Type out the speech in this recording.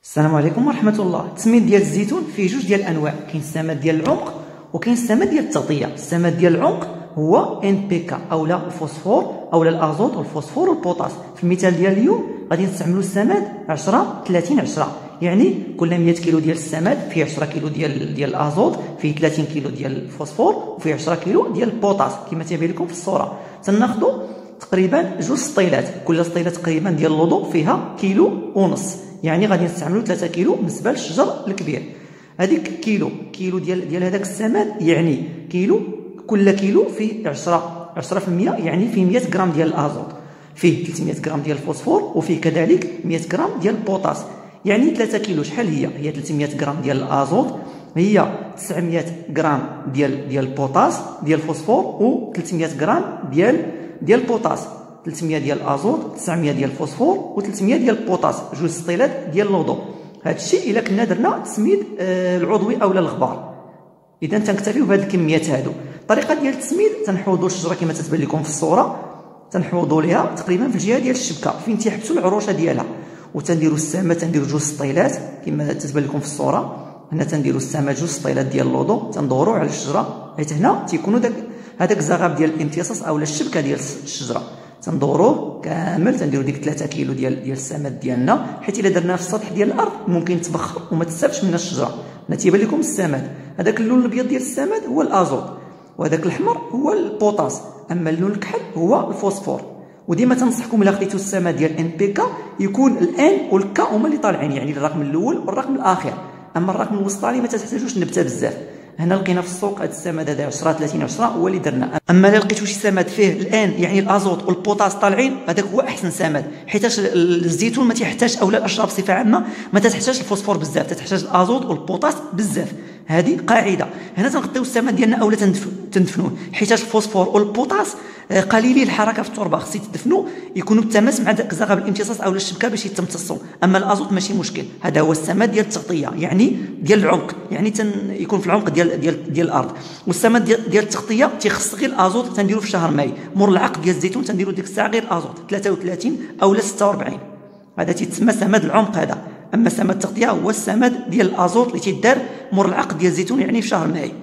السلام عليكم ورحمة الله. التسميد ديال الزيتون فيه جوج ديال الانواع، كاين السماد ديال العمق وكاين السماد ديال التغطية. السماد ديال العمق هو NPK اولا الفوسفور اولا الازوت والفوسفور والبوتاس. في المثال ديال اليوم غادي نستعملوا السماد 10 30 10، يعني كل 100 كيلو ديال السماد فيه 10 كيلو ديال الازوت، فيه 30 كيلو ديال الفوسفور وفيه 10 كيلو ديال البوتاس كما تيبان لكم في الصورة. تناخذوا تقريبا جوج سطيلات، كل سطيله تقريبا ديال اللوضو فيها كيلو ونص، يعني غادي نستعملوا 3 كيلو بالنسبه للشجر الكبير. هذيك كيلو ديال هذاك السماد، يعني كل كيلو فيه 10%، يعني فيه 100 غرام ديال الازوت، فيه 300 غرام ديال الفوسفور وفيه كذلك 100 غرام ديال البوتاس. يعني 3 كيلو شحال هي 300 غرام ديال الازوت، هي 900 غرام ديال البوتاس ديال الفوسفور و 300 غرام ديال البوتاس، 300 ديال الازوت 900 ديال الفوسفور و300 ديال البوتاس، جوج سطيلات ديال اللوضو. هذا الشيء الا كنا درنا التسميد العضوي اولا الغبار. اذا تنكتفيو بهذه الكميات هادو. الطريقه ديال التسميد، تنحوضوا الشجره كما تتبان لكم في الصوره، تنحوضوا ليها تقريبا في الجهه ديال الشبكه فين تيحبسوا العروشه ديالها، وتنديروا السامه، تنديروا جوج سطيلات كما تتبان لكم في الصوره. هنا تنديروا السامه جوج سطيلات ديال اللوضو، تندوروا على الشجره حيت هنا تيكونوا هذاك الزغاب ديال الامتصاص اولا الشبكه ديال الشجره، تندوروه كامل. تنديروا ديك 3 كيلو ديال السماد ديالنا، حيت الا درناه في السطح ديال الارض ممكن تبخر وما تستافدش منها الشجره. هنا تيبان لكم السماد، هذاك اللون الابيض ديال السماد هو الازوت، وهذاك الاحمر هو البوتاس، اما اللون الكحل هو الفوسفور. وديما تنصحكم الا خديتوا السماد ديال NPK يكون الان والكا هما اللي طالعين، يعني الرقم الاول والرقم الاخير، اما الرقم الوسطاني ما تحتاجوش نبته بزاف. هنا لقينا في السوق هذا السماد هذا 10 30 10 هو اللي درنا. اما الا لقيتوا شي سماد فيه الان يعني الازوت والبوتاس طالعين، هذاك هو احسن سماد، حيت الزيتون ما تيحتاج اولا الاشجار بصفه عامه ما تحتاج الفوسفور بزاف، تحتاج الازوت والبوتاس بزاف. هذه قاعده. هنا تنغطيو السماد ديالنا اولا تندفنوه، حيت الفوسفور والبوتاس قليلي الحركه في التربه، خص يتدفنوا يكونوا بالتماس مع زغاب الامتصاص اولا الشبكه باش يتمتصوا. اما الازوت ماشي مشكل، هذا هو السماد ديال التغطيه، يعني ديال العمق، يعني يكون في العمق ديال الارض. والسماد ديال التغطيه تيخص غير الازوت، تنديروا في شهر ماي مور العقد ديال الزيتون، تنديروا ديك الساعه غير الازوت 33 اولا 46، هذا تيتسمى سماد العمق هذا. اما سماد التغطيه هو السماد ديال الازوت اللي تيدار مور العقد ديال الزيتون، يعني في شهر ماي.